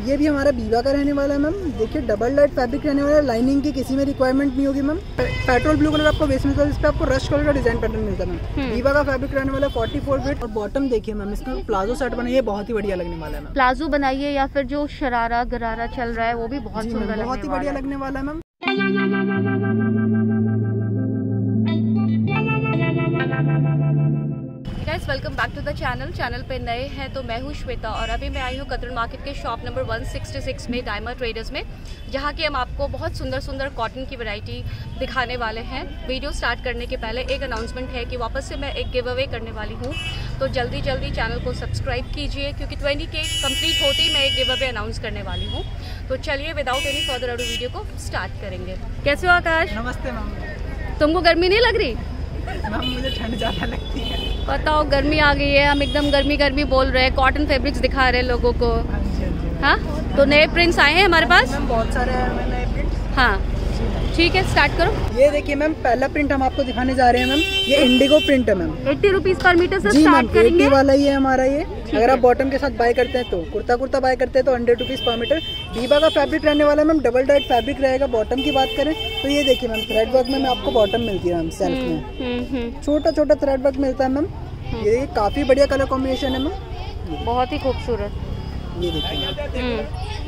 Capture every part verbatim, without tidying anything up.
ये भी हमारा बीवा का रहने वाला है मैम। देखिए डबल लाइट फैब्रिक रहने वाला है, लाइनिंग की किसी में रिक्वायरमेंट नहीं होगी मैम। पेट्रोल ब्लू कलर आपको बेस मिलता है, इस पे आपको रश कलर का डिजाइन पैटर्न मिलता है मैम। बीवा का फैब्रिक रहने वाला है फोर्टी फोर फीट। और बॉटम देखिए मैम, इसका प्लाजो सेट बनाइए, बहुत ही बढ़िया लगने वाला है मैम। प्लाजो बनाइए या फिर जो शरारा गरारा चल रहा है वो भी बहुत सुंदर, बहुत ही बढ़िया लगने वाला है ma'am. Welcome back to the channel. Channel पे नए हैं तो मैं हूँ श्वेता और अभी मैं आई हूँ कतरन मार्केट के shop number one sixty six में, डायमंड ट्रेडर्स में, जहाँ की हम आपको बहुत सुंदर सुंदर कॉटन की वैरायटी दिखाने वाले हैं। वीडियो स्टार्ट करने के पहले एक अनाउंसमेंट है कि वापस से मैं एक गिव अवे करने वाली हूँ, तो जल्दी जल्दी चैनल को सब्सक्राइब कीजिए क्योंकि ट्वेंटी के कम्प्लीट होते ही मैं एक गिव अवे अनाउंस करने वाली हूँ। तो चलिए without any further ado video को स्टार्ट करेंगे। कैसे हो आकाश? नमस्ते मैम। तुमको गर्मी नहीं लग रही? मैम मुझे ठंड ज़्यादा लगती है। बताओ, गर्मी आ गई है, हम एकदम गर्मी गर्मी बोल रहे हैं, कॉटन फैब्रिक्स दिखा रहे हैं लोगों को। हाँ, तो नए प्रिंट्स आए हैं हमारे पास। मैम बहुत सारे हैं नए प्रिंट्स। हाँ ठीक है, स्टार्ट करो। ये देखिए मैम, पहला प्रिंट हम आपको दिखाने जा रहे हैं मैम। ये इंडिगो प्रिंट है ma'am. Eighty rupees per metre से जी स्टार्ट करेंगे। एट्टी वाला ही है हमारा ये। अगर आप बॉटम के साथ बाय करते हैं तो कुर्ता कुर्ता बाय करते हैं तो hundred rupees per metre. Biba का फैब्रिक रहने वाला है मैम, डबल डाइट फैब्रिक रहेगा। बॉटम की बात करें तो ये देखिए मैम, थ्रेड वर्क में आपको बॉटम मिलती है मैम, सेल्फ में छोटा छोटा थ्रेड वर्क मिलता है मैम। ये देखिए काफी बढ़िया कलर कॉम्बिनेशन है मैम, बहुत ही खूबसूरत। ये देखिए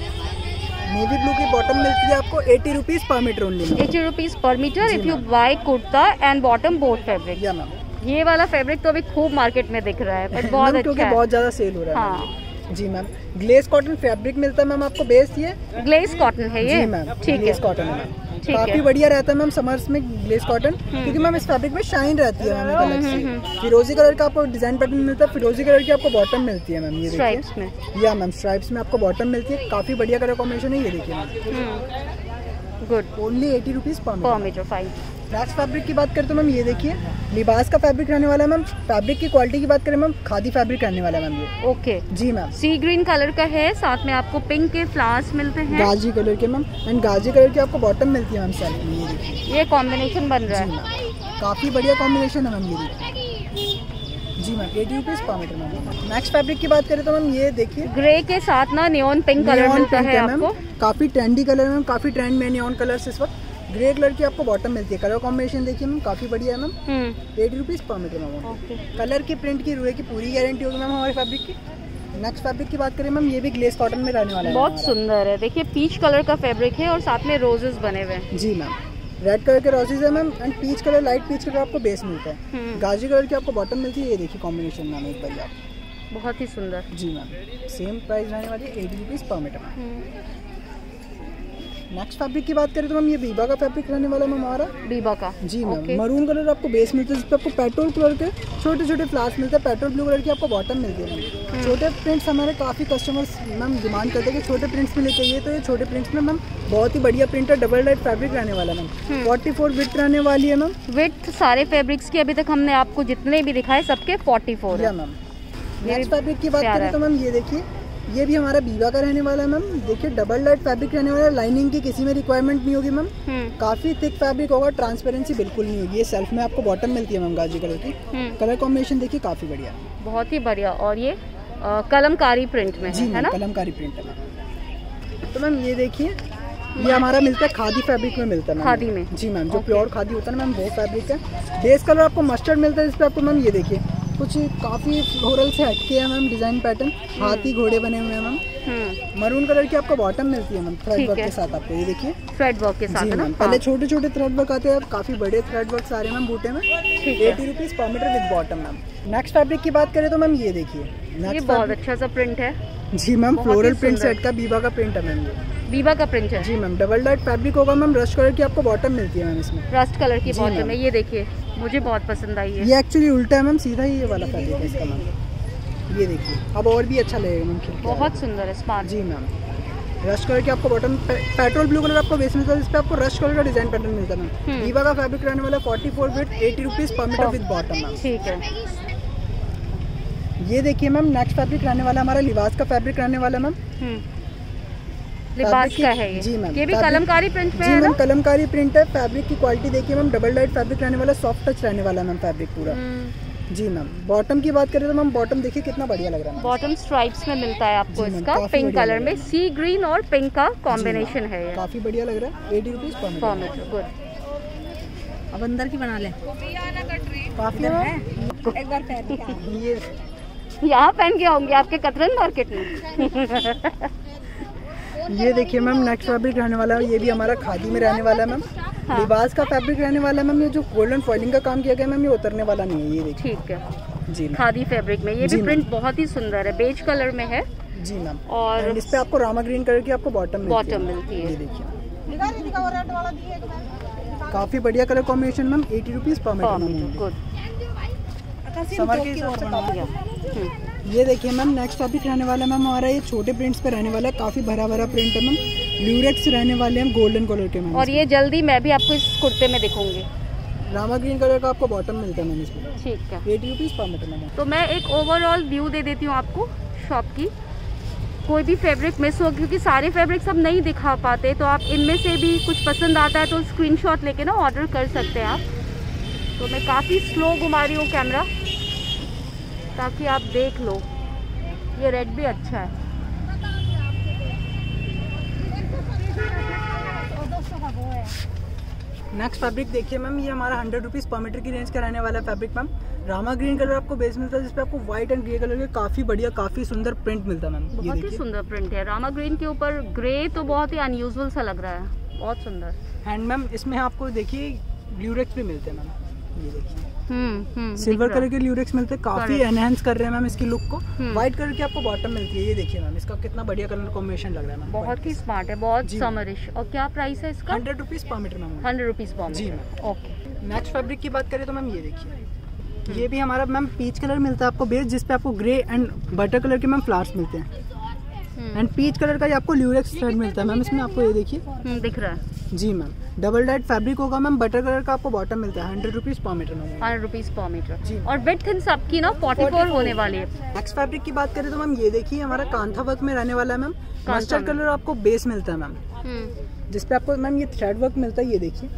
नेवी ब्लू की बॉटम मिलती है आपको eighty rupees per metre only. Eighty rupees per metre if you buy kurta and bottom both fabric. या मैम, ये वाला फैब्रिक तो अभी खूब मार्केट में दिख रहा है, बट बहुत अच्छा क्योंकि है, बहुत ज्यादा सेल हो रहा है। हाँ जी मैम, ग्लेस कॉटन फैब्रिक मिलता है मैम आपको बेस। ये ग्लेस कॉटन है ये? मैम ठीक है, ग्लेस कॉटन है मैम, ठीक काफी है। बढ़िया रहता है मैम समर्स में ग्लेस कॉटन, क्योंकि मैम इस फैब्रिक में शाइन रहती है मैम अलग से। फिरोजी कलर का आपको डिजाइन पैटर्न मिलता है, फिरोजी कलर की आपको बॉटम मिलती है मैम। ये स्ट्राइप्स में, या मैम स्ट्राइप्स में आपको बॉटम मिलती है, काफी बढ़िया कलर कॉम्बिनेशन है। ये देखिए ma'am, good, only eighty rupees per metre. Fine. Next fabric की बात करें तो मैम ये देखिए लिबास का फैब्रिक रहने वाला है मैम। फैब्रिक की क्वालिटी की बात करें मैम, खादी फैब्रिक रहने वाला है मैम ये। ओके जी मैम, सी ग्रीन कलर का है, साथ में आपको पिंक के फ्लावर्स मिलते हैं, गाजी कलर के मैम, एंड गाजी कलर की आपको बॉटम मिलती है मैम सेल्फ में। ये देखिए ये कॉम्बिनेशन बन रहा जी है, मैम, काफी बढ़िया कॉम्बिनेशन है मैम। ये देखिए जी ma'am, eighty rupees per metre ma'am. Next fabric की बात करें तो मैम ये देखिए ग्रे के साथ ना नियॉन पिंक कलर मिलता है आपको। काफी ट्रेंडी कलर है मैम, काफी ट्रेंड में नियॉन कलर्स इस वक्त। ग्रे कलर की आपको बॉटम मिलती है, कलर कॉम्बिनेशन देखिए मैम काफी बढ़िया है ma'am. Eighty rupees per metre ma'am. Colour की, प्रिंट की, रुए की पूरी गारंटी होगी मैम हमारे फैब्रिक की। नेक्स्ट फैब्रिक की बात करें मैम, ये भी ग्लेस कॉटन में रहने वाला है, बहुत सुंदर है। देखिए पीच कलर का फैब्रिक है और साथ में रोजेस बने हुए हैं। जी मैम, रेड कलर के रोजेस है ma'am, and peach colour, light peach colour आपको बेस मिलता है। गाजी कलर की आपको बॉटम मिलती है। ये देखिए कॉम्बिनेशन मैम एक बार आप, बहुत ही सुंदर। जी मैम, सेम प्राइस रहने वाली है eighty rupees per metre. Next fabric की बात करें तो मैम ये बीबा का फैब्रिक रहने वाला है मैम हमारा। बीबा का, जी मैम, मरून कलर आपको बेस मिलता है, जिस पे आपको पेट्रोल कलर के छोटे छोटे फ्लावर्स मिलते हैं। पेट्रोल ब्लू कलर की आपको बॉटम मिलती है मैम। छोटे प्रिंट्स हमारे काफ़ी कस्टमर्स मैम डिमांड करते हैं कि छोटे प्रिंट्स में लेके आइए, तो ये छोटे प्रिंट्स में मैम बहुत ही बढ़िया प्रिंट है। डबल डाइट फैब्रिक रहने वाला है मैम, फोर्टी फोर विड्थ रहने वाली है मैम। विड्थ सारे फैब्रिक्स की अभी तक हमने आपको जितने भी दिखाए सबके फोर्टी फोर है मैम। नेक्स्ट फैब्रिक की बात करें तो मैम ये देखिए, ये भी हमारा बीवा का रहने वाला है मैम। देखिए डबल लाइट फैब्रिक रहने वाला है, लाइनिंग की किसी में रिक्वायरमेंट नहीं होगी मैम। काफी थिक फैब्रिक होगा, ट्रांसपेरेंसी बिल्कुल नहीं होगी। ये सेल्फ में आपको बॉटम मिलती है मैम गाजी कलर की। कलर कॉम्बिनेशन देखिए काफी बढ़िया, बहुत ही बढ़िया। और ये आ, कलमकारी प्रिंट में जी है ना? कलमकारी प्रिंट है मैम। तो मैम ये देखिए, ये हमारा मिलता है खादी फैब्रिक में मिलता है। खादी में? जी मैम, जो प्योर खादी होता है ना मैम, वो फैब्रिक है। बेस कलर आपको मस्टर्ड मिलता है, इस पे आपको मैम ये देखिए कुछ काफी फ्लोरल से हटके है मैम डिजाइन पैटर्न, हाथी घोड़े बने हुए हैं मैम। मरून कलर की आपको बॉटम मिलती है मैम, थ्रेड वर्क के साथ आपको। ये देखिए थ्रेड वर्क के साथ है ना? पहले छोटे छोटे थ्रेड वर्क आते हैं, काफी बड़े थ्रेड वर्क आ रहे हैं मैम बूटे में। Eighty rupees per metre with bottom ma'am. Next fabric की बात करें तो मैम ये देखिए, ये बहुत अच्छा सा प्रिंट है। जी मैम, फ्लोरल प्रिंट सेट का बीबा का प्रिंट है मैम। ये बीबा का प्रिंट है? जी मैम, डबल डाइट फैब्रिक होगा मैम। रस्ट कलर की आपको बॉटम मिलती है मैम इसमें। रस्ट कलर की बॉटम है, ये देखिए मुझे बहुत पसंद आई है। ये एक्चुअली उल्टा है मैम, सीधा ही ये वाला फैब्रिक है इसका मैम। ये देखिए अब और भी अच्छा लगेगा मैम, बहुत सुंदर है, स्मार्ट। जी मैम, रस्ट कलर की आपको बॉटम, पेट्रोल ब्लू कलर आपको बेस मिलता है, इस पे आपको रस्ट कलर का डिजाइन पैटर्न मिलता है मैम। बीवा का फैब्रिक रहने वाला forty four width, eighty rupees per metre with bottom ma'am. ठीक है, ये देखिए मैम, नेक्स्ट फैब्रिक रहने वाला हमारा लिबास का फैब्रिक रहने वाला मैम। लिबास का है ये? जी मैम, ये भी कलमकारी प्रिंट में जी है मैम, ना? कलमकारी प्रिंट है। फैब्रिक की क्वालिटी देखिए मैम, डबल डाइट फैब्रिक रहने वाला, सॉफ्ट टच रहने वाला मैम फैब्रिक पूरा। जी मैम, बॉटम की बात करें तो मैम बॉटम देखिए कितना बढ़िया लग रहा है। बॉटम स्ट्राइप्स में मिलता है आपको इसका, पिंक कलर में, सी ग्रीन और पिंक का कॉम्बिनेशन है ये। काफी बढ़िया लग रहा है। Eighty rupees per metre. Good. अब अंदर की बना ले। काफी है एक बार पहन के ये यहाँ पहन के आऊंगी आपके कतरन मार्केट में। ये देखिए मैम, नेक्स्ट फैब्रिक रहने वाला है, ये भी हमारा खादी में रहने वाला है मैम। हाँ। लिबास का फैब्रिक रहने वाला है मैम। ये जो गोल्डन फॉइलिंग का काम किया गया मैम, ये उतरने वाला नहीं है। ये देखिए, ठीक है जी, खादी फैब्रिक में। ये भी प्रिंट बहुत ही सुंदर है, बेज कलर में है। जी मैम, और इस पे आपको रामा ग्रीन कलर की आपको बॉटम बॉटम मिलती है। ये देखिए, काफी बढ़िया colour combination ma'am. Eighty rupees per metre. Good. Summer के हिसाब से काफी। ये देखिए मैम, नेक्स्ट टॉपिक रहने वाला है मैम हमारा, ये छोटे प्रिंट्स पे रहने वाला है। काफी भरा भरा प्रिंट है मैम। ल्यूरेक्स रहने वाले हैं गोल्डन कलर के मैम। और ये जल्दी मैं भी आपको इस कुर्ते में दिखूंगी। रामा ग्रीन कलर का आपको बॉटम मिलता है मैम इसमें। ठीक है, eighty rupees per metre ma'am. तो मैं एक ओवरऑल व्यू दे देती हूँ आपको शॉप की। कोई भी फैब्रिक मिस हो, क्योंकि सारे फैब्रिक सब नहीं दिखा पाते, तो आप इनमें से भी कुछ पसंद आता है तो स्क्रीनशॉट लेके ना ऑर्डर कर सकते हैं आप। तो मैं काफ़ी स्लो घुमा रही हूँ कैमरा ताकि आप देख लो। ये रेड भी अच्छा है। नेक्स्ट फैब्रिक देखिए मैम, ये हमारा हंड्रेड रुपीज़ पर मीटर की रेंज का रहने वाला fabric ma'am. Rama green colour आपको बेस मिलता है, जिसपे आपको व्हाइट एंड ग्रे कलर के काफी बढ़िया काफी सुंदर प्रिंट मिलता है मैम। बहुत ही सुंदर प्रिंट है। रामा ग्रीन के ऊपर ग्रे तो बहुत ही अनयूजुअल सा लग रहा है, बहुत सुंदर। एंड मैम इसमें आपको देखिए ल्यूरेक्स भी मिलते हैं मैम। ये देखिए, हम्म हम्म सिल्वर कलर के ल्यूरेक्स मिलते हैं, काफी एनहांस कर रहे हैं मैम इसकी लुक को। व्हाइट कलर की आपको बॉटम मिलती है। ये देखिए मैम, इसका कितना बढ़िया कलर कॉम्बिनेशन लग रहा है मैम। बहुत ही स्मार्ट है, बहुत समरिश। और क्या प्राइस है इसका? Hundred rupees per metre ma'am. Hundred rupees per जी मीटर। ओके। नेक्स्ट फैब्रिक की बात करें तो मैम ये देखिए, ये भी हमारा मैम पीच कलर मिलता है आपको बेस, जिसपे आपको ग्रे एंड बटर कलर के मैम फ्लावर्स मिलते हैं। एंड पीच कलर का ये आपको ल्यूरेक्स थ्रेड मिलता है मैम इसमें। आपको ये देखिए दिख रहा है। जी मैम, डबल डाइट फैब्रिक होगा मैम। बटर कलर का आपको बॉटम मिलता है। Hundred rupees per metre ma'am. Hundred rupees per metre जी। और विड्थ इन सबकी ना फोर्टी फोर होने वाली है। नेक्स्ट फैब्रिक की बात करें तो मैम ये देखिए, हमारा कांथा वर्क में रहने वाला है मैम। मस्टर्ड कलर आपको बेस मिलता है मैम, जिसपे आपको मैम ये थ्रेड वर्क मिलता है। ये देखिए,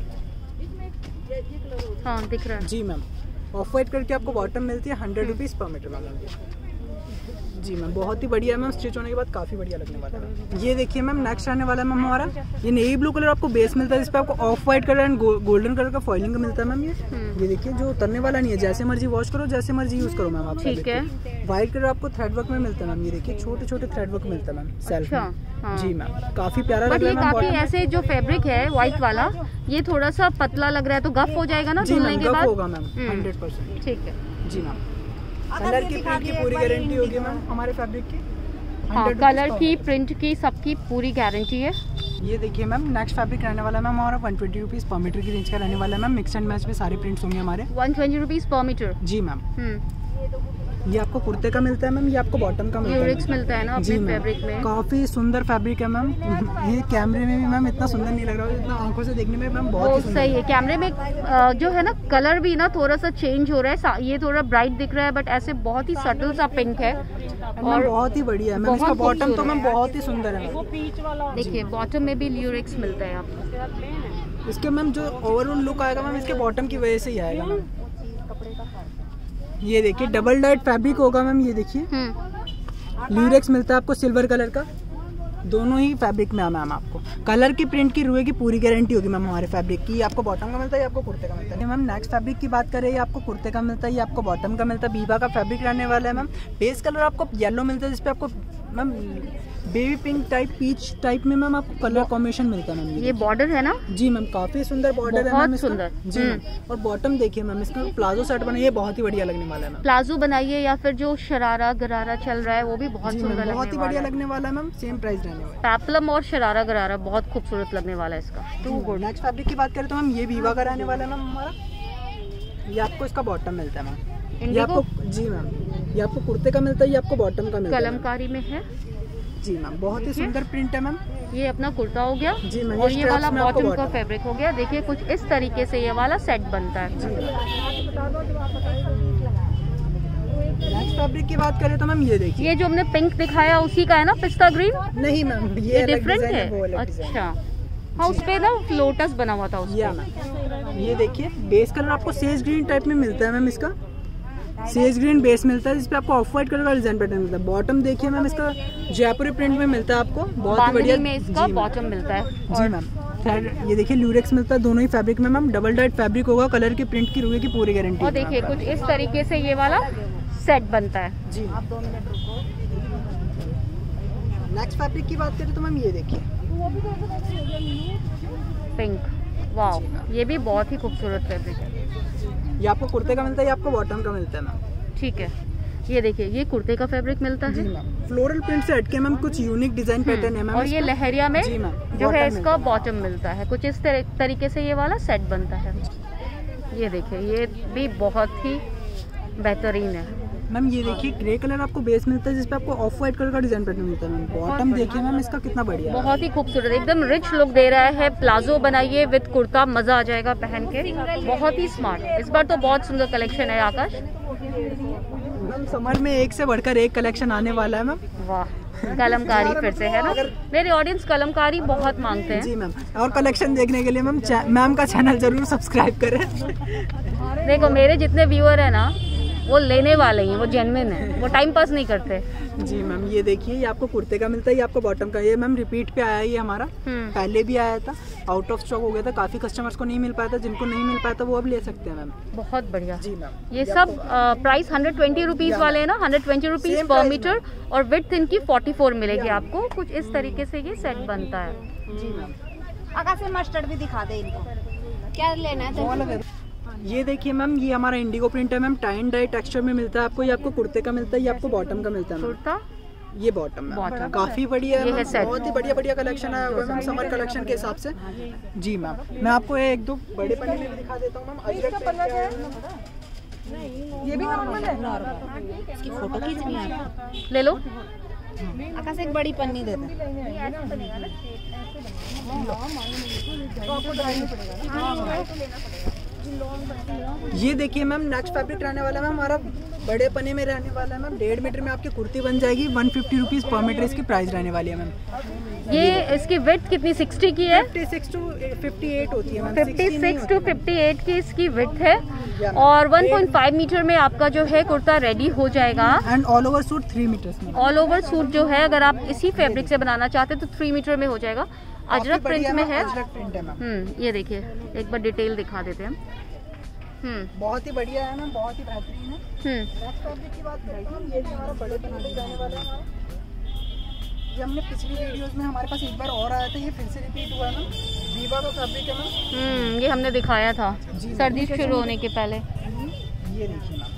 हाँ दिख रहा है जी मैम। ऑफ वाइट करके आपको बॉटम मिलती है। Hundred rupees per metre ma'am. जी मैम, बहुत ही बढ़िया है मैम। स्टिच होने के बाद काफी बढ़िया लगने वाला है। ये देखिए मैम, नेक्स्ट आने वाला है मैम हमारा, ये नेवी ब्लू कलर आपको बेस मिलता है, जिसपे आपको off white colour and golden colour का फॉइलिंग मिलता है मैम। ये ये देखिए, जो उतरने वाला नहीं है, जैसे मर्जी वॉश करो, जैसे मर्जी यूज करो मैम। आप ठीक है। व्हाइट कलर आपको थ्रेड वर्क में मिलता है मैम। ये देखिए, छोटे छोटे थ्रेड वर्क मिलता है मैम सेल्फ में। जी मैम, काफी प्यारा लग रहा है। काफी ऐसे जो फैब्रिक है व्हाइट वाला, ये थोड़ा सा पतला लग रहा है, तो गफ हो जाएगा ना धुलने के बाद? होगा मैम, हंड्रेड परसेंट। ठीक है जी मैम। कलर की प्रिंट की पूरी गारंटी होगी मैम हमारे फैब्रिक की। हाँ, कलर की, प्रिंट की, सबकी पूरी गारंटी है। ये देखिए मैम, नेक्स्ट फैब्रिक रहने वाला है मैम हमारा one twenty rupees per metre की रेंज का रहने वाला है मैम। मिक्स एंड मैच में सारे प्रिंट्स होंगे हमारे। One twenty rupees per metre. जी मैम। ये आपको कुर्ते का मिलता है मैम, ये आपको बॉटम का मिलता है। ल्यूरेक्स मिलता है ना अपने फैब्रिक में। काफी सुंदर फैब्रिक है मैम। ये कैमरे में भी मैम इतना सुंदर नहीं लग रहा है, इतना आंखों से देखने में मैम बहुत ही सही है। कैमरे में जो है ना, कलर भी ना थोड़ा सा चेंज हो रहा है। ये थोड़ा ब्राइट दिख रहा है, बट ऐसे बहुत ही सटल सा पिंक है और बहुत ही बढ़िया है मैम। इसका बॉटम तो मैम बहुत ही सुंदर है। देखिए, बॉटम में भी ल्यूरेक्स मिलता है आपको। इसके मैम जो ओवरऑल लुक आएगा मैम, इसके बॉटम की वजह से ही आएगा मैम। ये देखिए, डबल डाइट फैब्रिक होगा मैम। ये देखिए, ल्यूरेक्स मिलता है आपको सिल्वर कलर का। दोनों ही फैब्रिक में मैम आपको कलर की, प्रिंट की, रुए की पूरी गारंटी होगी मैम हमारे फैब्रिक की। आपको बॉटम का मिलता है, आपको कुर्ते का मिलता है। मैम नेक्स्ट फैब्रिक की बात करें, ये आपको कुर्ते का मिलता है, ये आपको बॉटम का मिलता है। बीबा का फैब्रिक रहने वाला है मैम। बेस कलर आपको येलो मिलता है, जिसपे आपको ma'am baby pink type, peach type में मैम आपको कलर कॉम्बिनेशन मिलता है मैम। ये बॉर्डर है ना? जी मैम, काफी सुंदर बॉर्डर है मैम, सुंदर जी मैम। और बॉटम देखिए मैम, इसका प्लाजो सेट बनाइए, बहुत ही बढ़िया लगने वाला है मैम। प्लाजो बनाइए या फिर जो शरारा गरारा चल रहा है वो भी बहुत सुंदर, बहुत ही बढ़िया लगने वाला है मैम। सेम प्राइस रहने वाला है। पेप्लम और शरारा गरारा बहुत खूबसूरत लगने वाला है इसका। To good. नेक्स्ट फैब्रिक की बात करें तो मैम, ये वीवा का रहने वाला है मैम हमारा। ये आपको इसका बॉटम मिलता है मैम। ये आपको, जी मैम, ये आपको कुर्ते का मिलता है, ये आपको बॉटम का मिलता है। कलमकारी में है। जी मैम, बहुत ही सुंदर प्रिंट है मैम। ये अपना कुर्ता हो गया। जी मैम। और ये वाला बॉटम का फैब्रिक हो गया। देखिए, कुछ इस तरीके से ये वाला सेट बनता है। नेक्स्ट फैब्रिक की बात करें तो मैम, ये देखिए, ये जो हमने पिंक दिखाया उसी का है ना, पिस्ता ग्रीन? नहीं मैम, ये डिफरेंट है। अच्छा, हाँ, उस पे ना लोटस बना हुआ था उसपे। ये देखिए, बेस कलर आपको सेज ग्रीन टाइप में मिलता है मैम इसका। सेज ग्रीन बेस मिलता है जिसपे आपको ऑफ व्हाइट कलर का डिजाइन पैटर्न मिलता है। बॉटम देखिए मैम इसका जयपुरी प्रिंट में मिलता है आपको, बहुत ही बढ़िया में इसका बॉटम मिलता है। जी मैम, ये देखिए ल्यूरेक्स मिलता है दोनों ही फैब्रिक में मैम, डबल डाइट फैब्रिक होगा, कलर की प्रिंट की रुए की पूरी गारंटी। और देखिए कुछ इस तरीके से ये वाला सेट बनता है। जी आप दो मिनट रुको। नेक्स्ट फैब्रिक की बात करें तो मैम ये देखिए पिंक, वाओ ये भी बहुत ही खूबसूरत फैब्रिक है। ये आपको कुर्ते का मिलता है, ये आपको बॉटम का मिलता है मैम। ठीक है, ये देखिए ये कुर्ते का फैब्रिक मिलता है। फ्लोरल प्रिंट से हटके मैम कुछ यूनिक डिजाइन पैटर्न है मैम। और ये लहरिया में जो है इसका बॉटम मिलता है, कुछ इस तरीके से ये वाला सेट बनता है। ये देखिए ये भी बहुत ही बेहतरीन है मैम। ये देखिए ग्रे कलर आपको बेस मिलता है जिसपे आपको ऑफ व्हाइट कलर का डिजाइन पैटर्न मिलता है मैम। बॉटम देखिए मैम इसका कितना बढ़िया है, बहुत ही खूबसूरत, एकदम रिच लुक दे रहा है। प्लाजो बनाइए विद कुर्ता, मजा आ जाएगा पहन के, बहुत ही स्मार्ट। इस बार तो बहुत सुंदर कलेक्शन है आकाश। मैम समर में एक से बढ़कर एक कलेक्शन आने वाला है मैम। वाह कलमकारी फिर से है ना, मेरे ऑडियंस कलमकारी बहुत मांगते हैं। जी मैम, और कलेक्शन देखने के लिए मैम मैम का चैनल जरूर सब्सक्राइब करें। देखो मेरे जितने व्यूअर है ना वो लेने वाले हैं, वो जेन्युइन है, वो टाइम पास नहीं करते। जी मैम ये देखिए ये आपको कुर्ते का मिलता है, ये आपको बॉटम का। ये मैम रिपीट पे आया ये हमारा, पहले भी आया था, आउट ऑफ स्टॉक हो गया था, काफी कस्टमर्स को नहीं मिल पाया था। जिनको नहीं मिल पाया था वो अब ले सकते हैं मैम। बहुत बढ़िया। जी मैम ये सब प्राइस हंड्रेड ट्वेंटी रुपीज वाले है ना, hundred twenty rupees per metre, और विड्थ इनकी फोर्टी फोर मिलेगी आपको। कुछ इस तरीके से ये सेट बनता है। जी मैम आकाश से मस्टर्ड भी दिखा दे इनको, क्या लेना है। ये देखिए मैम ये हमारा इंडिगो प्रिंट है ma'am, tie and dye texture में मिलता है आपको। ये आपको कुर्ते का मिलता है, ये आपको बॉटम का मिलता है। कुर्ता ये बॉटम है, काफी बढ़िया है, बहुत ही बढ़िया बढ़िया कलेक्शन आया हुआ है मैम समर कलेक्शन के हिसाब से। जी मैम मैं आपको एक दो बड़े पन्ने में भी दिखा देता हूँ मैम। अजरक पन्ना क्या है, ये भी नॉर्मल है, इसकी फोटो खींचनी है, ले लो। आकाश एक बड़ी पन्नी दे दे। ये देखिए मैम नेक्स्ट फैब्रिक रहने वाला है मैम हमारा, बड़े पन्ने में रहने वाला है मैम। डेढ़ मीटर में आपकी कुर्ती बन जाएगी, one fifty rupees per metre इसकी प्राइस रहने वाली है मैम। ये इसकी विड्थ कितनी सिक्सटी की है? Fifty six to fifty eight होती है ma'am. Fifty six to fifty eight की इसकी विड्थ है, और वन पॉइंट फाइव मीटर में आपका जो है कुर्ता रेडी हो जाएगा। And all over suit three metre में। ऑल ओवर सूट जो है अगर आप इसी फैब्रिक से बनाना चाहते हैं तो थ्री मीटर में हो जाएगा। अजरक प्रिंट में है। हम्म ये देखिए एक बार डिटेल दिखा देते हैं। हम्म बहुत ही बढ़िया है मैम, बहुत ही बेहतरीन है। हम्म नेक्स्ट फैब्रिक की बात करें तो ये भी हमारा बड़े पन्ने में जाने वाला है। ये हमने पिछली वीडियोस में हमारे पास एक बार और आया था, ये फिर से रिपीट हुआ है मैम। वीवा का फैब्रिक है मैम। हम्म ये हमने दिखाया था सर्दी शुरू होने के पहले। ये देखिए मैम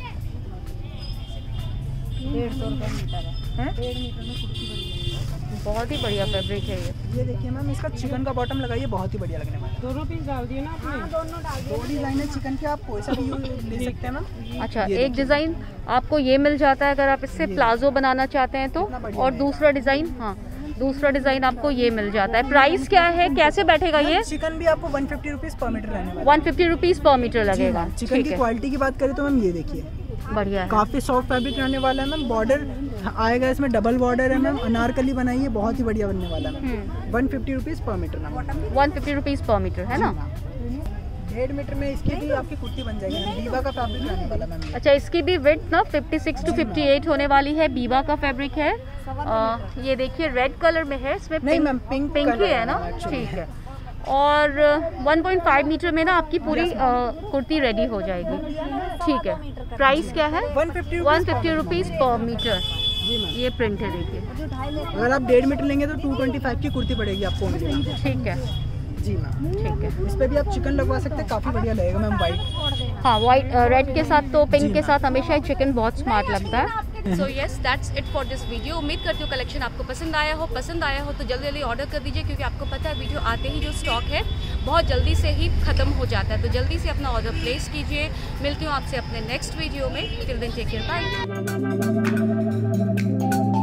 डेढ़ सौ रुपये मीटर है, डेढ़ मीटर में कुर्ती बन जाएगी। बहुत ही बढ़िया फैब्रिक है ये। ये देखिए मैम इसका चिकन का बॉटम लगाइए, बहुत ही बढ़िया लगने वाला है। दोनों पीस डाल दिए ना आपने? हाँ, दोनों डाल दिए। दो डिजाइन है चिकन के, आप कोई सा भी यूज ले सकते हैं मैम। अच्छा एक डिजाइन आपको ये मिल जाता है अगर आप इससे प्लाजो बनाना चाहते हैं तो, और दूसरा डिजाइन हाँ दूसरा डिजाइन आपको ये मिल जाता है। प्राइस क्या है, कैसे बैठेगा ये? चिकन भी आपको one fifty rupees per metre रहने वाला है। One fifty rupees per metre लगेगा। चिकन की क्वालिटी की बात करें तो मैम ये देखिए बढ़िया है, काफी सॉफ्ट फैब्रिक रहने वाला है मैम। बॉर्डर आएगा इसमें, डबल बॉर्डर है मैम, अनारकली बनाई है, बहुत ही बढ़िया बनने वाला है। One fifty rupees per metre ma'am, one fifty rupees per metre है ना। डेढ़ मीटर में इसकी भी आपकी कुर्ती बन जाएगी। बीबा का फैब्रिक रहने वाला मैम। अच्छा इसकी भी विड्थ ना fifty six to fifty eight होने वाली है। बीबा का फैब्रिक है। आ, ये देखिए रेड कलर में है, इसमें नहीं मैम पिंक पिंक ही है ना, ठीक है। और वन पॉइंट फाइव मीटर में ना आपकी पूरी आ, कुर्ती रेडी हो जाएगी। ठीक है, प्राइस क्या है? One fifty one fifty rupees per metre. ये प्रिंट है देखिए। अगर आप डेढ़ मीटर लेंगे तो टू ट्वेंटी फाइव की कुर्ती पड़ेगी आपको। ठीक है जी मैम, ठीक है। इस पे भी आप चिकन लगवा सकते हैं, काफी बढ़िया लगेगा मैम। वाइट हाँ वाइट रेड के साथ तो पिंक के साथ हमेशा चिकन बहुत स्मार्ट लगता है। So yes that's it for this video. उम्मीद करती हूँ कलेक्शन आपको पसंद आया हो। पसंद आया हो तो जल्दी जल्दी ऑर्डर कर दीजिए, क्योंकि आपको पता है वीडियो आते ही जो स्टॉक है बहुत जल्दी से ही खत्म हो जाता है। तो जल्दी से अपना ऑर्डर प्लेस कीजिए। मिलती हूँ आपसे अपने नेक्स्ट वीडियो में। Till then take care, bye.